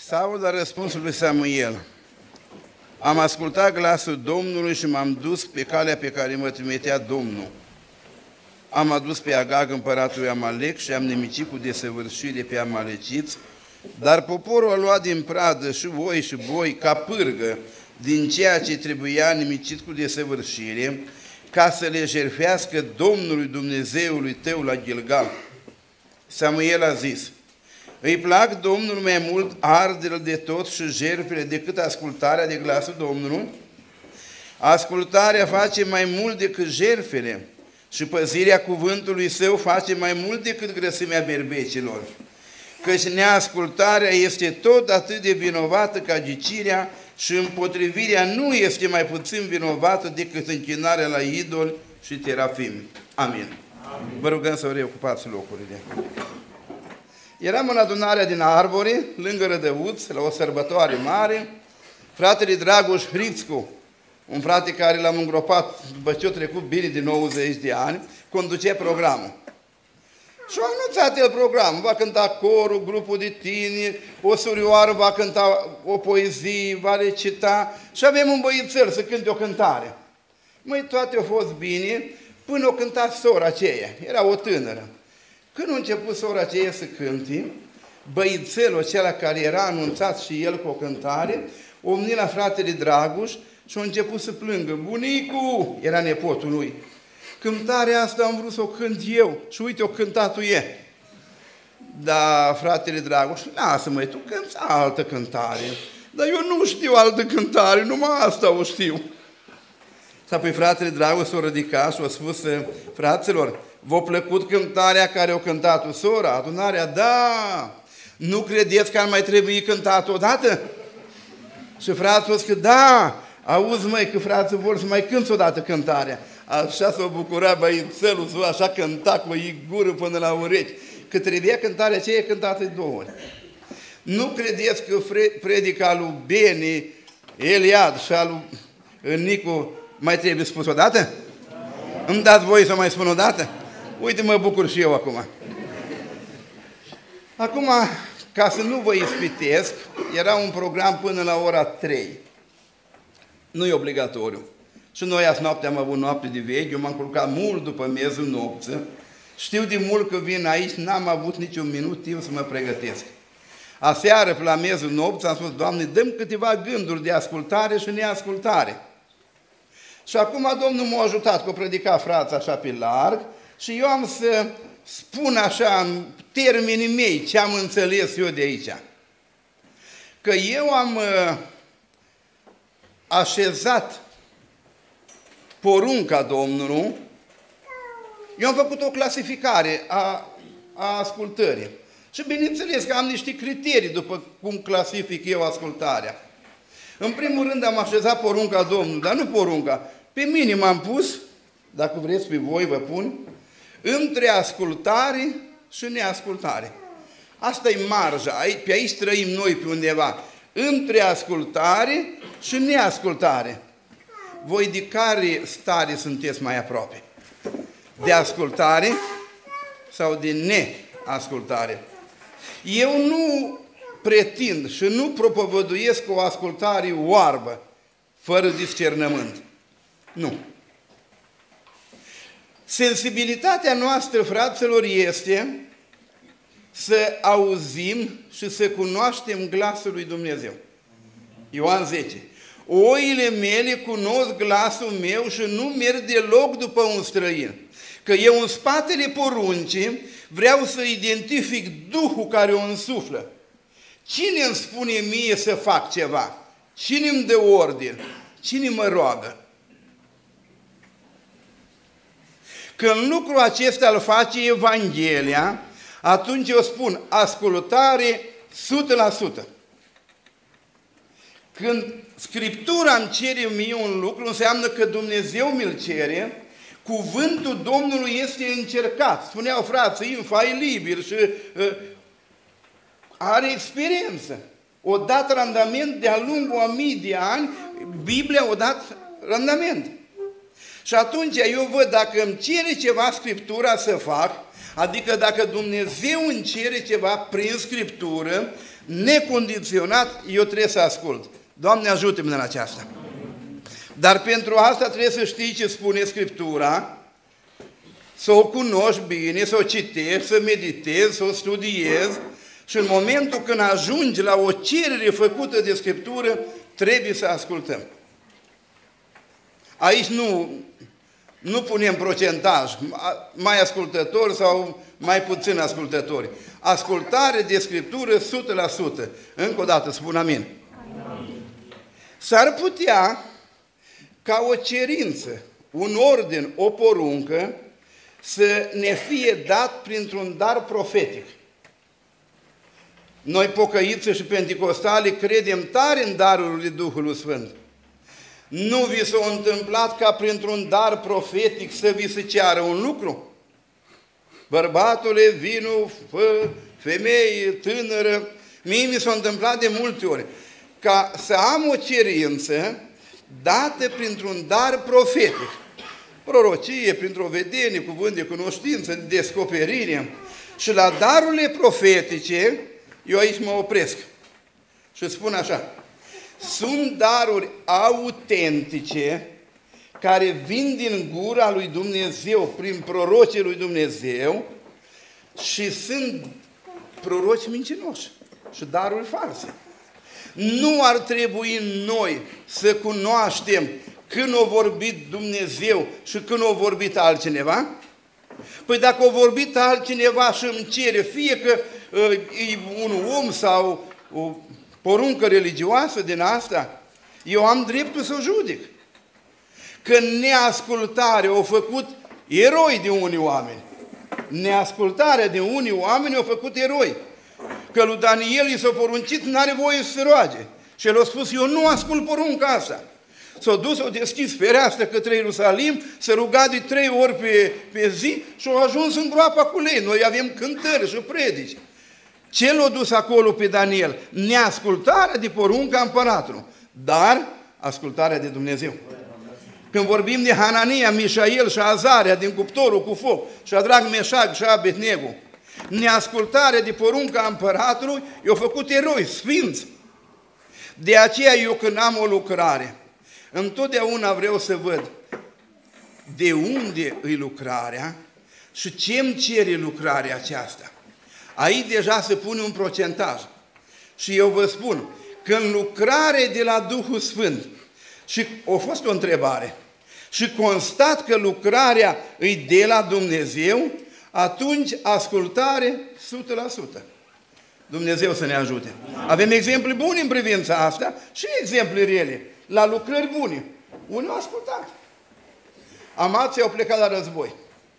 Saul a răspunsul lui Samuel: am ascultat glasul Domnului și m-am dus pe calea pe care mă trimitea Domnul. Am adus pe Agag împăratul lui Amalek și am nimicit cu desăvârșire pe amaleciți, dar poporul a luat din pradă și oi și boi ca pârgă din ceea ce trebuia nimicit cu desăvârșire, ca să le jertfească Domnului Dumnezeului tău la Gilgal. Samuel a zis: îi plac Domnului mai mult arderile de tot și jertfele decât ascultarea de glasul Domnului? Ascultarea face mai mult decât jertfele și păzirea cuvântului său face mai mult decât grăsimea berbecilor. Căci neascultarea este tot atât de vinovată ca ghicirea și împotrivirea nu este mai puțin vinovată decât închinarea la idoli și terafimi. Amin. Amin. Vă rugăm să reocupați locurile. Eram în adunarea din Arbore, lângă Rădăuț, la o sărbătoare mare. Fratele Dragoș Hrițcu, un frate care l-am îngropat după ce a trecut bine de 90 de ani, conducea programul. Și a anunțat el programul, va cânta corul, grupul de tineri, o surioară va cânta o poezie, va recita și avem un băiețel să cânte o cântare. Măi, toate au fost bine până o cânta sora aceea, era o tânără. Când a început sora aceea să cânte, băiețelul acela care era anunțat și el cu o cântare, o venit la fratele Dragoș și a început să plângă. Bunicu, era nepotul lui. Cântarea asta am vrut să o cânt eu și uite, o cântat-o e. Dar fratele Dragoș: lasă-mă, tu cânti altă cântare. Dar eu nu știu altă cântare, numai asta o știu. Și apoi fratele Dragoș s-a ridicat și a spus: fraților, v-a plăcut cântarea care o cântat-o sora? Adunarea: da. Nu credeți că ar mai trebui cântat odată? Și frații au zis că da. Auzi, măi, că frații vor să mai cânți odată cântarea. Așa s-a bucurat băiețelul, așa cânta cu gură până la urechi, că trebuia cântarea aceea cântată de 2 ori. Nu credeți că predica lui Beni, Eliad și a lui Nicu mai trebuie spus odată? Îmi dați voie să mai spun odată? Uite, mă bucur și eu acum. Acum, ca să nu vă ispitesc, era un program până la ora 3. Nu e obligatoriu. Și noi azi noapte am avut noapte de vechi, eu m-am culcat mult după miezul nopții. Știu de mult că vin aici, n-am avut niciun minut timp să mă pregătesc. Aseară, pe la miezul nopții, am spus: Doamne, dăm câteva gânduri de ascultare și neascultare. Și acum Domnul m-a ajutat, că o predica frața așa pe larg și eu am să spun așa, în termenii mei, ce am înțeles eu de aici. Că eu am așezat porunca Domnului, eu am făcut o clasificare a ascultării. Și bineînțeles că am niște criterii după cum clasific eu ascultarea. În primul rând am așezat porunca Domnului, dar nu porunca. Pe mine m-am pus, dacă vreți pe voi vă pun, între ascultare și neascultare. Asta e marja, pe aici trăim noi pe undeva. Între ascultare și neascultare. Voi de care stare sunteți mai aproape? De ascultare sau de neascultare? Eu nu pretind și nu propovăduiesc o ascultare oarbă, fără discernământ. Nu. Sensibilitatea noastră, fraților, este să auzim și să cunoaștem glasul lui Dumnezeu. Ioan 10. Oile mele cunosc glasul meu și nu merg deloc după un străin. Că eu în spatele poruncii vreau să identific Duhul care o însuflă. Cine îmi spune mie să fac ceva? Cine îmi dă ordine? Cine mă roagă? Când lucrul acesta îl face Evanghelia, atunci eu spun ascultare 100%. Când Scriptura îmi cere mie un lucru, înseamnă că Dumnezeu mi-l cere, cuvântul Domnului este încercat. Spuneau frații, Infa e liber și are experiență. O dat randament de-a lungul a mii de ani, Biblia o dat randament. Și atunci eu văd dacă îmi cere ceva Scriptura să fac, adică dacă Dumnezeu îmi cere ceva prin Scriptură, necondiționat, eu trebuie să ascult. Doamne, ajută-mă în aceasta. Dar pentru asta trebuie să știi ce spune Scriptura, să o cunoști bine, să o citești, să meditezi, să o studiezi și în momentul când ajungi la o cerere făcută de Scriptură, trebuie să ascultăm. Aici nu punem procentaj, mai ascultători sau mai puțin ascultători. Ascultare de Scriptură 100%. Încă o dată spun amin. S-ar putea ca o cerință, un ordin, o poruncă, să ne fie dat printr-un dar profetic. Noi, pocăiți și penticostali, credem tare în darurile Duhului Sfânt. Nu vi s-a întâmplat ca printr-un dar profetic să vi se ceară un lucru? Bărbatule, vino, fă, femeie, tânără, mie mi s-a întâmplat de multe ori. Ca să am o cerință dată printr-un dar profetic. Prorocie, printr-o vedenie, cuvânt de cunoștință, de descoperire. Și la darurile profetice, eu aici mă opresc și spun așa, sunt daruri autentice care vin din gura lui Dumnezeu, prin prorocii lui Dumnezeu și sunt proroci mincinoși și daruri false. Nu ar trebui noi să cunoaștem când a vorbit Dumnezeu și când a vorbit altcineva? Păi dacă a vorbit altcineva și îmi cere, fie că e un om sau o poruncă religioasă din asta, eu am dreptul să o judec. Că neascultarea a făcut eroi de unii oameni. Neascultarea de unii oameni a făcut eroi. Că lui Daniel i s-a poruncit, n-are voie să se roage. Și el a spus, eu nu ascult porunca asta. S-a dus, s-a deschis fereastră către Ierusalim, se ruga de 3 ori pe zi și a ajuns în groapa cu lei. Noi avem cântări și predici. Ce l-a dus acolo pe Daniel? Neascultarea de porunca împăratului, dar ascultarea de Dumnezeu. Când vorbim de Hanania, Mișael și Azaria din cuptorul cu foc, Șadrac, Meșac și Abednego, neascultarea de porunca împăratului i-a făcut eroi, sfinți. De aceea eu când am o lucrare, întotdeauna vreau să văd de unde e lucrarea și ce îmi cere lucrarea aceasta. Aici deja se pune un procentaj. Și eu vă spun, când lucrare de la Duhul Sfânt, și a fost o întrebare, și constat că lucrarea e de la Dumnezeu, atunci ascultare 100%. Dumnezeu să ne ajute. Avem exemple bune în privința asta și exemple rele, la lucrări bune. Unii au ascultat. Amații au plecat la război.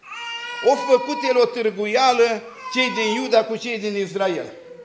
Au făcut el o târguială cei din Iuda cu cei din Israel.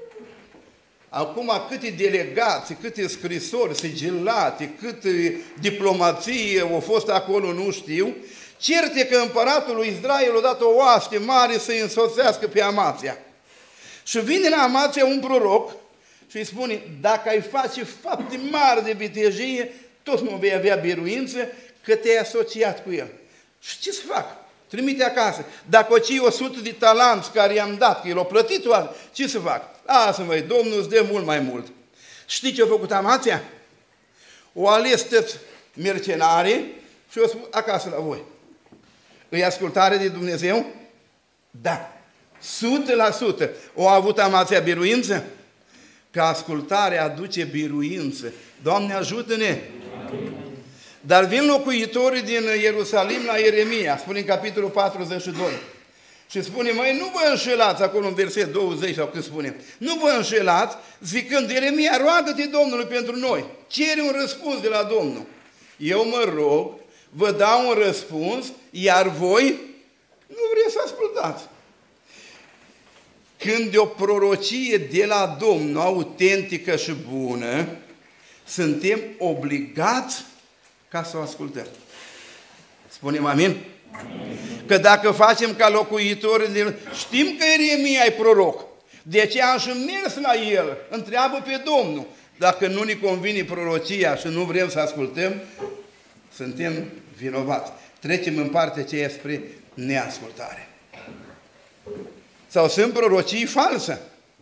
Acum câte delegații, câte scrisori sigilate, câte diplomație au fost acolo, nu știu, certe că împăratul lui Israel a dat o oaste mare să-i însoțească pe Amația. Și vine la Amația un proroc și îi spune, dacă ai face fapte mari de vitejie, tot nu vei avea biruință că te-ai asociat cu el. Și ce să fac? Trimite acasă. Dacă o cei 100 de talanți care i-am dat, că el a plătit oare, ce să fac? Lasă-mă, Domnul îți dă mult mai mult. Știi ce a făcut Amația? O ales toți mercenari și o spus acasă la voi. Îi ascultare de Dumnezeu? Da. 100%. O avut Amația biruință? Că ascultarea aduce biruință. Doamne, ajută-ne! Dar vin locuitorii din Ierusalim la Ieremia, spune în capitolul 42. Și spune, măi, nu vă înșelați, acolo în verset 20 sau cât spune, nu vă înșelați, zicând, Ieremia, roagă-te Domnului pentru noi, cere un răspuns de la Domnul. Eu mă rog, vă dau un răspuns, iar voi nu vreți să ascultați. Când e o prorocie de la Domnul, autentică și bună, suntem obligați ca să o ascultăm. Spunem amin? Că dacă facem ca locuitorii, știm că Ieremia e proroc, de aceea am și mers la el, întreabă pe Domnul. Dacă nu ne convine prorocia și nu vrem să ascultăm, suntem vinovați. trecem în partea aceea spre neascultare. Sau sunt prorocii false,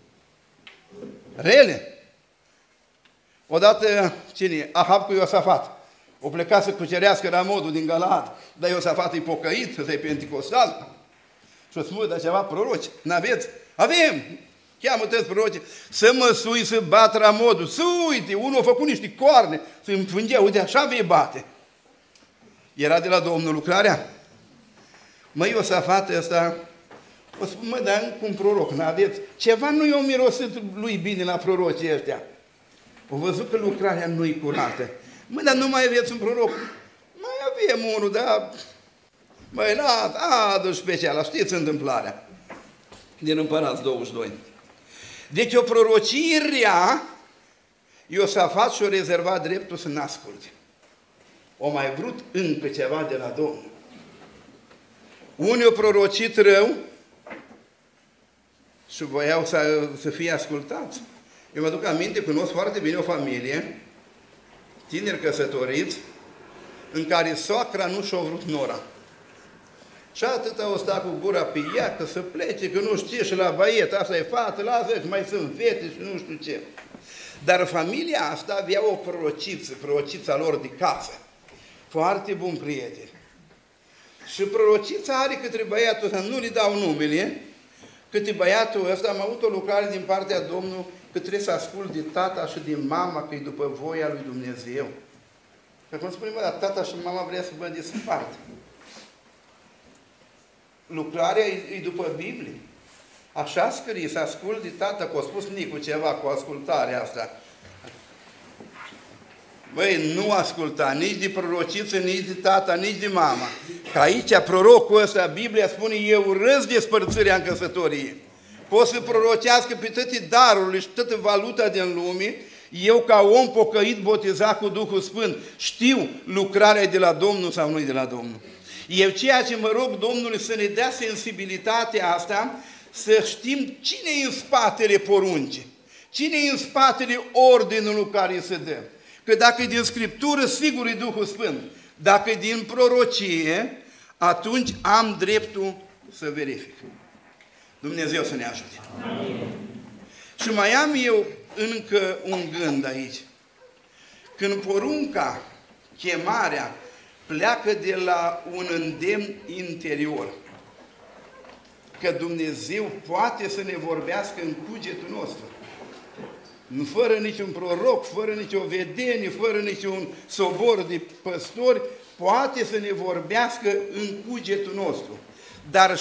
rele. Odată, cine? Ahab cu Iosafat. O pleca să cucerească Ramodul din Galaad, dar Iosafat e pocăit, să-i penticostal. Și o spune, dar ceva proroci, n-aveți? Avem! Cheamă toți proroci, să mă sui să bat Ramodul. Uite, unul a făcut niște coarne, să-i înfângea, uite, așa vei bate. Era de la Domnul lucrarea? Măi, Iosafat ăsta, o spun, mă, dar cum proroc, n-aveți? Ceva nu i-o mirosit lui bine la prorocii ăștia. Au văzut că lucrarea nu-i curată. Măi, dar nu mai aveți un proroc? Mai avem unul, dar... Măi, adu special, știți întâmplarea. Din Împărați 22. Deci o prorocie rea, Iosafat și-o rezervat dreptul să n-asculte. O mai vrut încă ceva de la Domnul. Unii au prorocit rău și voiau să fie ascultați. Eu mă duc aminte, cunosc foarte bine o familie, tineri căsătoriți, în care soacra nu și-a vrut nora. Și atâta o sta cu gura pe ea, că să plece, că nu știe și la băiet, asta e fată, lasă că mai sunt fete și nu știu ce. Dar familia asta avea o prorocița lor de casă. Foarte bun prieten. Și prorocița are către băiatul ăsta, nu-i dau numele, către băiatul ăsta am avut o lucrare din partea Domnului că trebuie să ascult de tata și de mama, că e după voia lui Dumnezeu. Și acum spune, dar tata și mama vrea să vă despart. Lucrarea e după Biblie. Așa scrie, să ascult de tata, că a spus Nicu ceva cu ascultarea asta. Băi, nu asculta nici de prorociță, nici de tata, nici de mama. Că aici, prorocul ăsta, Biblia spune, eu urăsc despărțirea în căsătorie. Pot să prorocească pe toate darurile și toată valuta din lume, eu ca om pocăit, botezat cu Duhul Sfânt, știu lucrarea de la Domnul sau nu de la Domnul. Eu ceea ce mă rog Domnului să ne dea sensibilitatea asta, să știm cine e în spatele poruncii, cine e în spatele ordinului care se dă. Că dacă e din Scriptură, sigur e Duhul Sfânt. Dacă e din prorocie, atunci am dreptul să verific. Dumnezeu să ne ajute. Amin. Și mai am eu încă un gând aici. Când porunca, chemarea, pleacă de la un îndemn interior, că Dumnezeu poate să ne vorbească în cugetul nostru. Nu fără niciun proroc, fără nicio vedenie, fără niciun sobor de păstori, poate să ne vorbească în cugetul nostru. Dar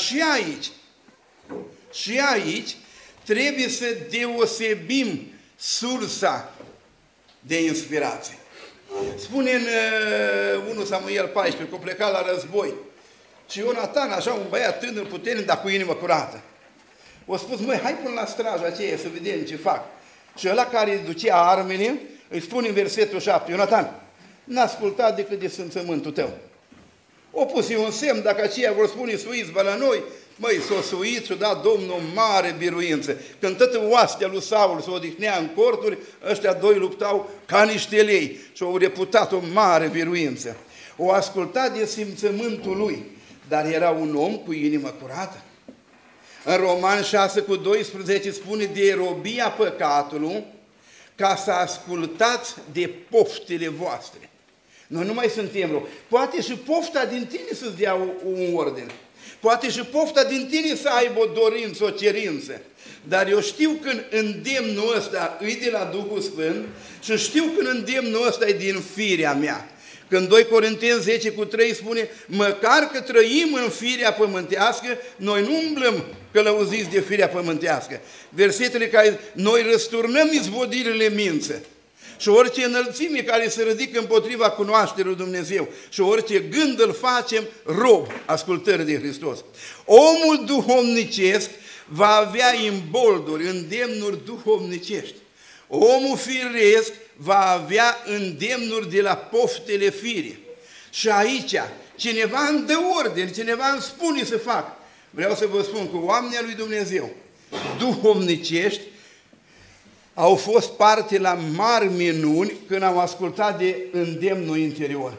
și aici trebuie să deosebim sursa de inspirație. Spune în 1 Samuel 14, că a plecat la război. Și Ionatan, așa un băiat tânăr puternic, dar cu inimă curată. O spus, măi, hai până la straja aceea să vedem ce fac. Și ăla care ducea armele, îi spune în versetul 7, Ionatan, n-a ascultat decât de simțământul tău. O pus un semn, dacă aceia vor spune suiți la noi, măi, s-o suit și-o dat Domnul mare biruință. Când toată oastea lui Saul s-o odihnea în corturi, ăștia doi luptau ca niște lei și au reputat o mare biruință. O ascultat de simțământul lui, dar era un om cu inimă curată. În Roman 6:12 spune de robia păcatului ca să ascultați de poftele voastre. Noi nu mai suntem rău. Poate și pofta din tine să-ți dea un ordine. Poate și pofta din tine să aibă o dorință, o cerință. Dar eu știu când îndemnul ăsta e de la Duhul Sfânt și știu când îndemnul ăsta e din firea mea. Când 2 Corinteni 10:3 spune, măcar că trăim în firea pământească, noi nu umblăm călăuziți de firea pământească. Versetele care noi răsturnăm izvodirile mință și orice înălțime care se ridică împotriva cunoașterii lui Dumnezeu și orice gând îl facem rob ascultării de Hristos. Omul duhovnicesc va avea imbolduri, îndemnuri duhovnicești. Omul firesc va avea îndemnuri de la poftele firii. Și aici, cineva îmi dă ordine, cineva îmi spune să fac. Vreau să vă spun că oamenii lui Dumnezeu, duhovnicești, au fost parte la mari minuni când au ascultat de îndemnul interior.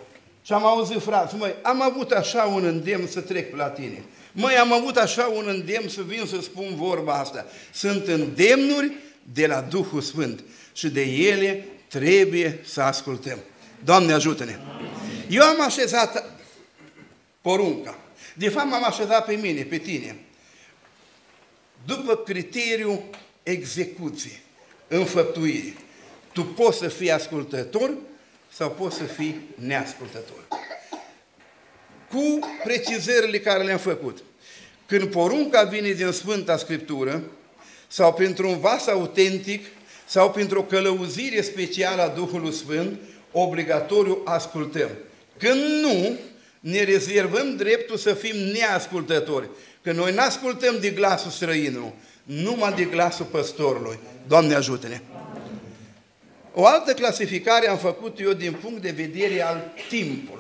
Și am auzit, frați, măi, am avut așa un îndemn să trec pe la tine. Măi, am avut așa un îndemn să vin să spun vorba asta. Sunt îndemnuri de la Duhul Sfânt și de ele trebuie să ascultăm. Doamne, ajută-ne! Eu am așezat porunca. De fapt, m-am așezat pe mine, pe tine. După criteriul execuție, înfăptuire. Tu poți să fii ascultător sau poți să fii neascultător. Cu precizările care le-am făcut. Când porunca vine din Sfânta Scriptură, sau printr-un vas autentic, sau printr-o călăuzire specială a Duhului Sfânt, obligatoriu ascultăm. Când nu, ne rezervăm dreptul să fim neascultători. Că noi nu ascultăm de glasul străinului, numai de glasul păstorului. Doamne, ajută-ne! O altă clasificare am făcut eu din punct de vedere al timpului.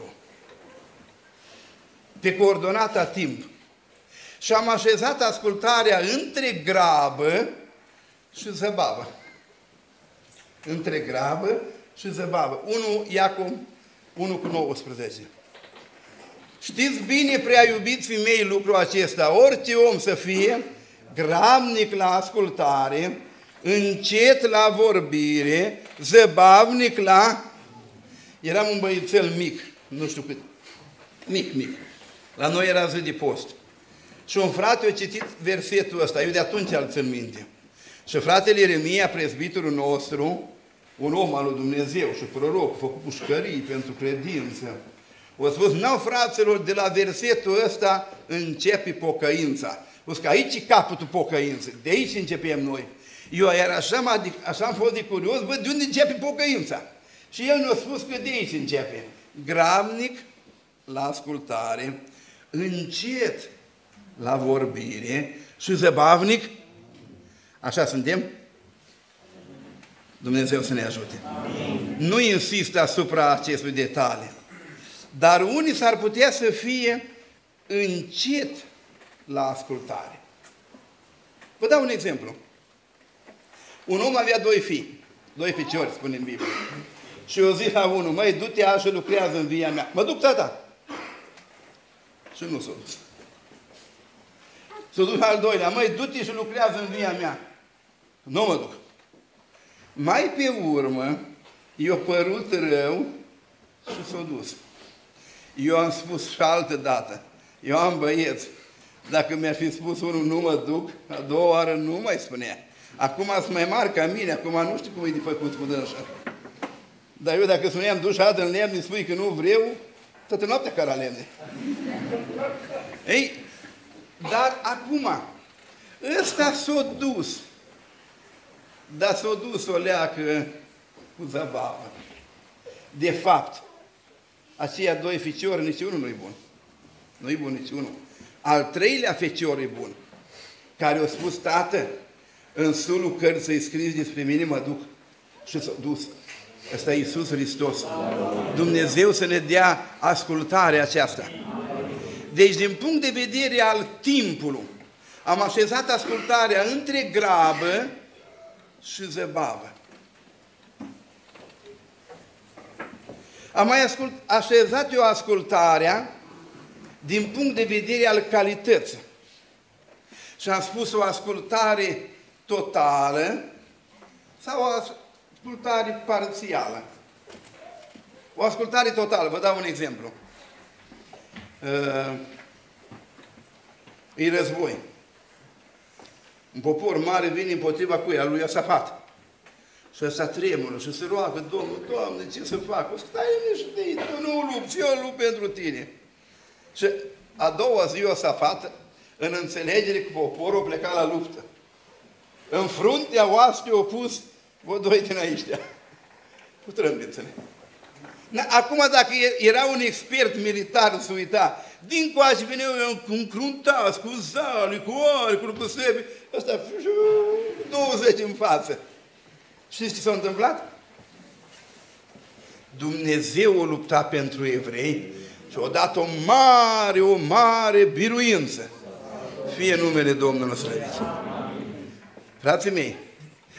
Pe coordonata timp. Și am așezat ascultarea între grabă și zăbavă. Între grabă și zăbavă. 1 Iacov 1:19. Știți bine, prea iubiții mei, lucrul acesta. Orice om să fie grabnic la ascultare, încet la vorbire, zăbavnic la... Eram un băiețel mic, nu știu cât, mic. La noi era zi de post. Și un frate a citit versetul ăsta, eu de atunci îl țin minte. Și fratele Ieremia, prezbitorul nostru, un om al lui Dumnezeu și proroc, făcut pușcării pentru credință, a spus, n-au fraților, de la versetul ăsta începe pocăința. A spus că aici e capătul pocăinței, de aici începem noi. Eu era așa am fost de curios, bă, de unde începe pocăința? Și el ne-a spus că de aici începe. Grabnic la ascultare, încet la vorbire și zăbavnic. Așa suntem? Dumnezeu să ne ajute. Amin. Nu insist asupra acestui detaliu, dar unii s-ar putea să fie încet la ascultare. Vă dau un exemplu. Un om avea doi ficiori, spune în Biblie. Și eu zic la unul, măi, du-te așa, lucrează în via mea. Mă duc, tata. Și nu s-a dus. S-a dus al doilea, măi, du-te și lucrează în via mea. Nu mă duc. Mai pe urmă, i-a părut rău și s-a dus. Eu am spus și altă dată, eu am băieți, dacă mi-ar fi spus unul nu mă duc, a doua oară nu mai spunea. Acum sunt mai mari ca mine, acum nu știu cum e de făcut cu dânsa. Dar eu dacă spuneam dușat în lemn, îmi spui că nu vreau, toată noaptea cara lemne. Ei, dar acum, ăsta s-a dus, dar s-a dus o leacă cu zăbavă. De fapt, aceia doi ficiori, niciunul nu-i bun. Nu-i bun niciunul. Al treilea fecior e bun, care a spus, tată, în sulul cărții scris despre mine mă duc. Și s-a dus. Ăsta e Iisus Hristos. Dumnezeu să ne dea ascultarea aceasta. Deci, din punct de vedere al timpului, am așezat ascultarea între grabă și zăbavă. Am mai așezat eu ascultarea din punct de vedere al calității. Și am spus o ascultare totală sau o ascultare parțială. O ascultare totală, vă dau un exemplu. E război. Un popor mare vine împotriva cuia, lui Iosafat. Și ăsta tremură și se roagă, Domnul, Doamne, ce să fac? O să stai liniștit, tu nu lupți, eu lupt pentru tine. Și a doua zi Iosafat, în înțelegere cu poporul, a plecat la luptă. În fruntea oaspii au pus vă doi din aici. Cu trâmbițele. Acum, dacă era un expert militar, să uita, din coace veneau încruntați, cu zale, cu ori, cu lucrusebi, ăsta 20 în față. Știți ce s-a întâmplat? Dumnezeu a luptat pentru evrei și a dat o mare biruință. Fie numele Domnului slăvit. Frații mei,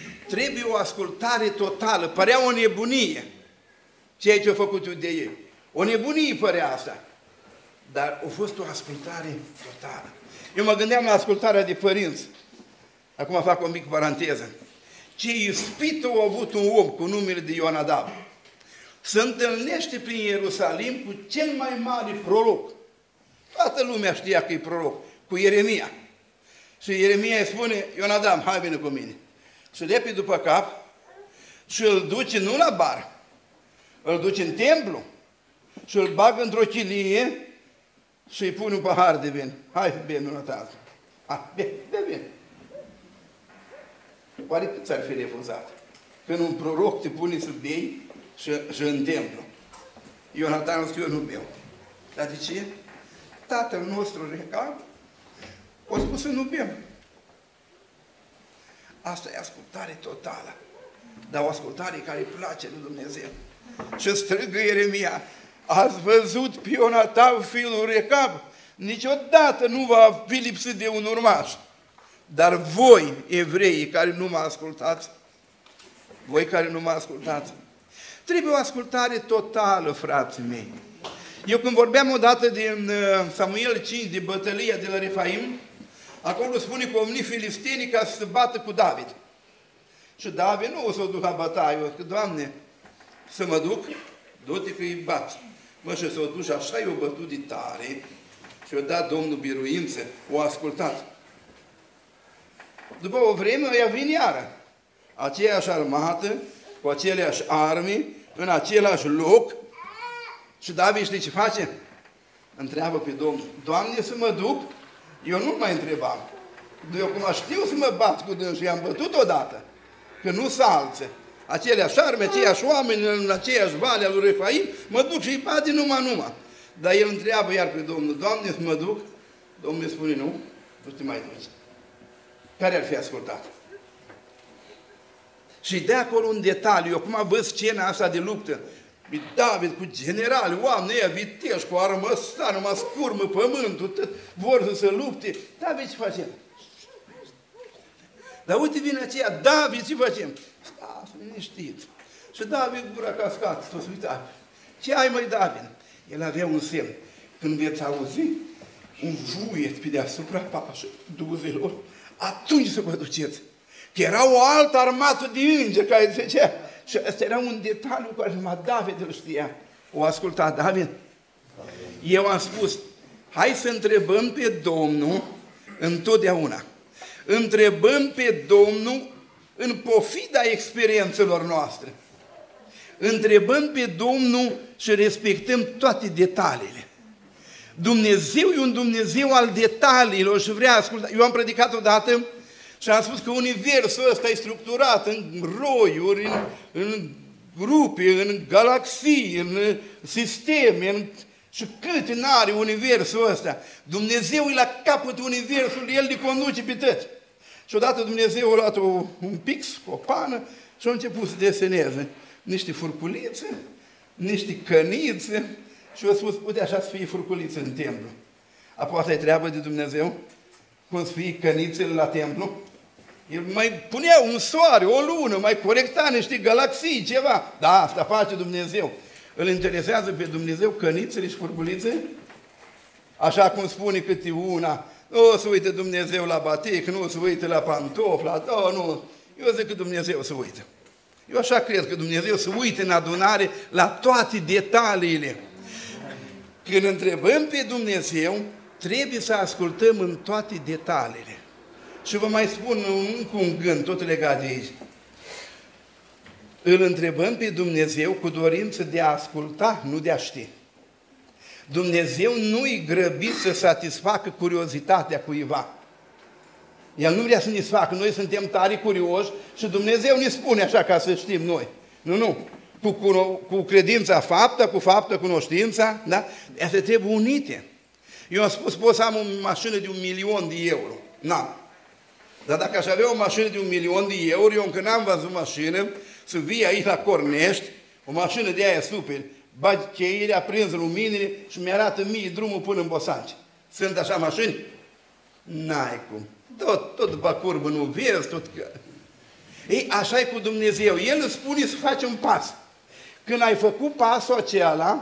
trebuie o ascultare totală. Părea o nebunie ceea ce a făcut eu de ei. O nebunie părea asta. Dar a fost o ascultare totală. Eu mă gândeam la ascultarea de părinți. Acum fac o mică paranteză. Ce ispită a avut un om cu numele de Ionadab. Se întâlnește prin Ierusalim cu cel mai mare proroc. Toată lumea știa că e proroc, cu Ieremia. Și Ieremia îi spune, Ionadab, hai vină cu mine. Și lepi după cap și îl duce nu la bar, îl duce în templu și îl bagă într-o chilie și îi pune un pahar de vin. Hai, bine, nu notează. Bine. Oare cât ți-ar fi refuzat? Când un proroc te pune să bei și în templu. Ionatan a spus, eu nu beau. Dar de ce? Tatăl nostru Recab a spus să nu bem. Asta e ascultare totală. Dar o ascultare care îi place lui Dumnezeu. Și strigă Ieremia, ați văzut pe Ionatan, fiul Recab? Niciodată nu va fi lipsit de un urmaș. Dar voi, evreii, care nu mă ascultați, trebuie o ascultare totală, frații mei. Eu când vorbeam odată din Samuel 5, de bătălia de la Refaim, acolo spune că au venit filistenii ca să se bată cu David. Și David nu o să o duc la bătaie, eu zic, Doamne, să mă duc, du-te că îi bat. Mă, și s-o duc și așa i-o bătut de tare și i-o dat Domnul biruință, o ascultat. După o vreme, ea vine iară. Aceeași armată, cu aceleași arme, în același loc. Și David știi ce face? Întreabă pe Domnul, Doamne, să mă duc? Eu nu mai întrebam. Eu cum știu să mă bat cu dânsul și i-am bătut odată, că nu salță. Aceleași arme, aceiași oameni, în aceeași vale a lui Refaim, mă duc și îi bate numai. Dar el întreabă iar pe Domnul, Doamne, să mă duc? Domnul îi spune, nu te mai duci. Care ar fi ascultat? Și de acolo un detaliu, eu acum văd scena asta de luptă, David cu generali, oameni ăia viteși, cu armăsar, numai scurmă pământul, tot vor să se lupte. David, ce facem? Dar uite vine aceea, David, ce facem? Stați, liniștiți. Și David, gura cascat, s-o uita. Ce ai, măi, David? El avea un semn. Când veți auzi un vuiet pe deasupra pașilor, atunci să vă duceți. Că era o altă armată de îngeri care zicea. Și ăsta era un detaliu care numai David îl știa. O asculta David? Eu am spus, hai să întrebăm pe Domnul întotdeauna. Întrebăm pe Domnul în pofida experiențelor noastre. Întrebăm pe Domnul și respectăm toate detaliile. Dumnezeu e un Dumnezeu al detaliilor și vrea asculta. Eu am predicat odată și am spus că universul ăsta e structurat în roiuri, în grupe, în galaxii, în sisteme, și cât n-are universul ăsta. Dumnezeu e la capătul universului, El le conduce pe toți. Și odată Dumnezeu a luat un pix, o pană și a început să deseneze niște furculițe, niște cănițe și a spus, uite așa să fie furculițe în templu. Apoi asta e treabă de Dumnezeu, cum să fie cănițele la templu. El mai punea un soare, o lună, mai corecta niște galaxii, ceva. Da, asta face Dumnezeu. Îl interesează pe Dumnezeu cănițele și furculițe? Așa cum spune câte una, nu se uită Dumnezeu la batic, nu se uită la pantofla, nu. Eu zic că Dumnezeu se uită. Eu așa cred că Dumnezeu se uită în adunare la toate detaliile. Când întrebăm pe Dumnezeu, trebuie să ascultăm în toate detaliile. Și vă mai spun încă un gând, tot legat de aici. Îl întrebăm pe Dumnezeu cu dorință de a asculta, nu de a ști. Dumnezeu nu-i grăbit să satisfacă curiozitatea cuiva. El nu vrea să ne facă, noi suntem tare curioși și Dumnezeu ne spune așa ca să știm noi. Nu. Cu credința faptă, cu faptă cunoștința, da? Astea trebuie unite. Eu am spus, pot să am o mașină de 1.000.000 de euro. N-am. Dar dacă aș avea o mașină de 1.000.000 de euro, eu încă n-am văzut mașină, să vii aici la Cornești, o mașină de aia super, bagi cheile, aprinzi luminile și mi-arată mie drumul până în Bosanci. Sunt așa mașini? N-ai cum. Tot după curbă nu vezi, tot că... Ei, așa e cu Dumnezeu. El îți spune să faci un pas. Când ai făcut pasul acela,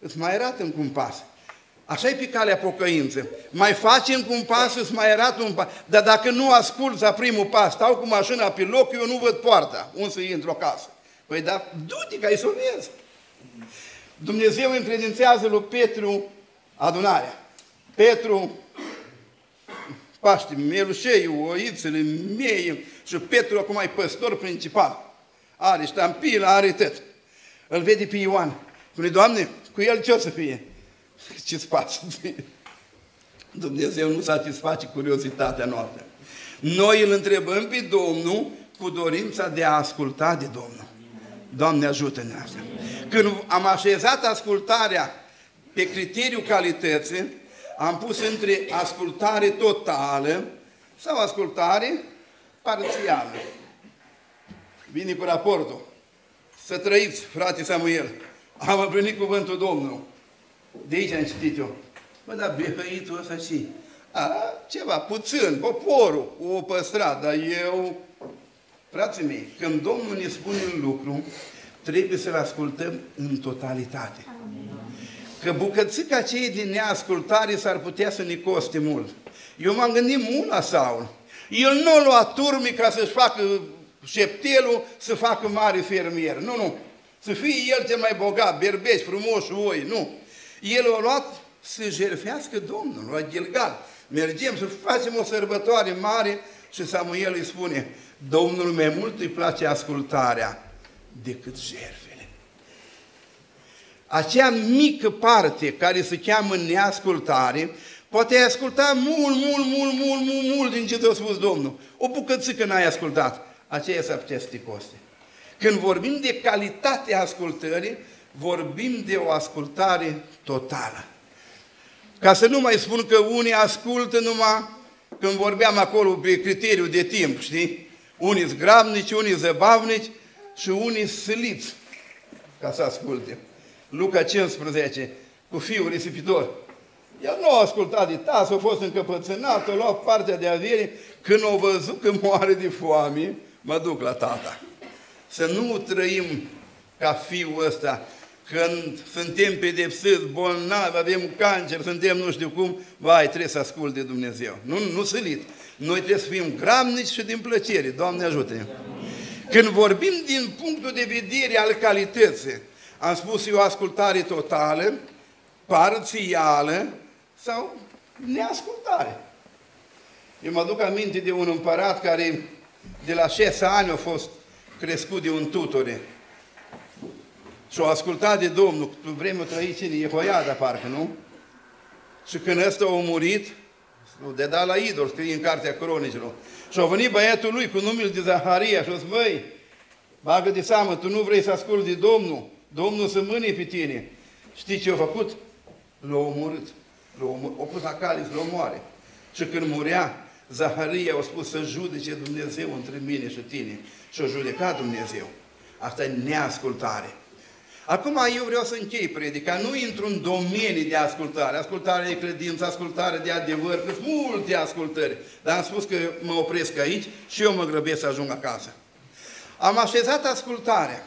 îți mai arată încă un pas. Așa e pe calea pocăință. Mai faci încă un pas, îți mai arată un pas. Dar dacă nu asculți la primul pas, stau cu mașina pe loc, eu nu văd poarta, unde să intru acasă. Păi dar du-te că ai să o vezi. Dumnezeu încredințează lui Petru adunarea. Petru, Paște, mielușeiul, oițele, miei, și Petru acum e păstor principal. Are ștampilă, are tot. Îl vede pe Ioan. Spune, Doamne, cu el ce o să fie? Ce-ți face? Dumnezeu nu satisface curiozitatea noastră. Noi îl întrebăm pe Domnul cu dorința de a asculta de Domnul. Doamne, ajută-ne asta. Când am așezat ascultarea pe criteriul calității, am pus între ascultare totală sau ascultare parțială. Vine cu raportul. Să trăiți, frate Samuel. Am împlinit cuvântul Domnului. De aici am citit eu. Bă, dar behăitul ăsta și ceva, puțin, poporul o păstrat, dar eu, frații mei, când Domnul ne spune un lucru, trebuie să-l ascultăm în totalitate. Că bucățica aceea din neascultare s-ar putea să ne coste mult. Eu m-am gândit mult la Saul. El nu a luat turmi ca să-și facă șeptelul, să facă mare fermier. Nu, nu. Să fie el cel mai bogat, berbeci, frumoși, oi, nu. El a luat să jertfească Domnul, la Gilgal. Mergem să facem o sărbătoare mare și Samuel îi spune, Domnul mai mult îi place ascultarea decât jertfele. Acea mică parte care se cheamă neascultare, poate ai asculta mult din ce ți-a spus Domnul. O bucățică n-ai ascultat, aceea s-ar putea să te coste. Când vorbim de calitatea ascultării, vorbim de o ascultare totală. Ca să nu mai spun că unii ascultă numai când vorbeam acolo pe criteriu de timp, știi? Unii-s grabnici, unii zăbavnici și unii siliți ca să asculte. Luca 15, cu fiul risipitor. El nu a ascultat de tasă, a fost încăpățânat, a luat partea de avere. Când a văzut că moare de foame, mă duc la tata. Să nu trăim ca fiul ăsta, când suntem pedepsiți, bolnavi, avem cancer, suntem nu știu cum, vai, trebuie să ascult de Dumnezeu. Nu sălit. Noi trebuie să fim grabnici și din plăcere. Doamne ajută-ne! Când vorbim din punctul de vedere al calității, am spus eu ascultare totală, parțială sau neascultare. Eu mă duc aminte de un împărat care de la 6 ani a fost crescut de un tutore. Și a ascultat de Domnul, pe vremea trăi cine? Jehoiada, parcă, nu? Și când ăsta a murit, de dat la idol, scrie în Cartea Cronicilor. Și a venit băiatul lui cu numele de Zaharia și a zis, băi, bagă de seamă, tu nu vrei să asculti de Domnul, Domnul să mânie pe tine. Știi ce a făcut? L-a omorât. O pus la cale să-l omoare. Și când murea, Zaharia a spus să judece Dumnezeu între mine și tine. Și a judecat Dumnezeu. Asta e neascultare. Acum eu vreau să închei predica, nu intru în domenii de ascultare, ascultare de credință, ascultare de adevăr, că sunt multe ascultări, dar am spus că mă opresc aici și eu mă grăbesc să ajung acasă. Am așezat ascultarea,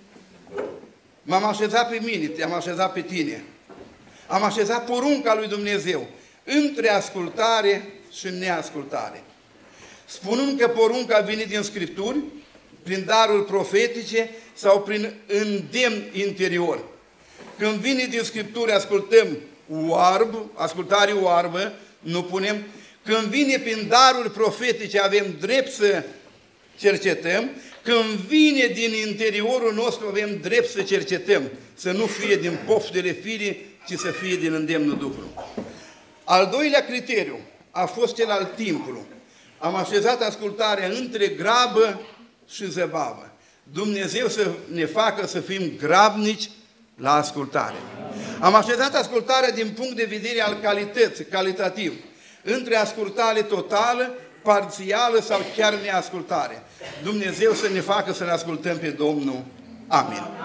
m-am așezat pe mine, te-am așezat pe tine, am așezat porunca lui Dumnezeu între ascultare și neascultare. Spunând că porunca vine din Scripturi, prin daruri profetice sau prin îndemn interior. Când vine din Scripturi, ascultăm oarb, ascultare oarbă, nu punem. Când vine prin daruri profetice, avem drept să cercetăm. Când vine din interiorul nostru, avem drept să cercetăm. Să nu fie din poftele firii, ci să fie din îndemnul Duhului. Al doilea criteriu a fost cel al timpului. Am așezat ascultarea între grabă și zăbavă. Dumnezeu să ne facă să fim grabnici la ascultare. Am așezat ascultarea din punct de vedere al calității, calitativ, între ascultare totală, parțială sau chiar neascultare. Dumnezeu să ne facă să ne ascultăm pe Domnul. Amin.